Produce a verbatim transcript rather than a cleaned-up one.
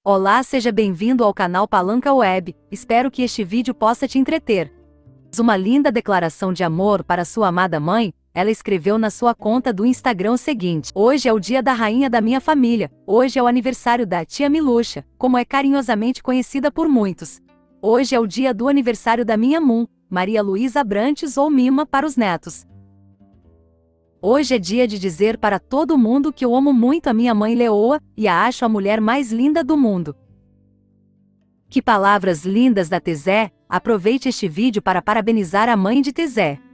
Olá, seja bem-vindo ao canal Palanca Web, espero que este vídeo possa te entreter. Uma linda declaração de amor para sua amada mãe, ela escreveu na sua conta do Instagram o seguinte: hoje é o dia da rainha da minha família, hoje é o aniversário da tia Miluxa, como é carinhosamente conhecida por muitos. Hoje é o dia do aniversário da minha mum, Maria Luísa Abrantes ou Mima para os netos. Hoje é dia de dizer para todo mundo que eu amo muito a minha mãe Leoa, e a acho a mulher mais linda do mundo. Que palavras lindas da Tezé, aproveite este vídeo para parabenizar a mãe de Tezé.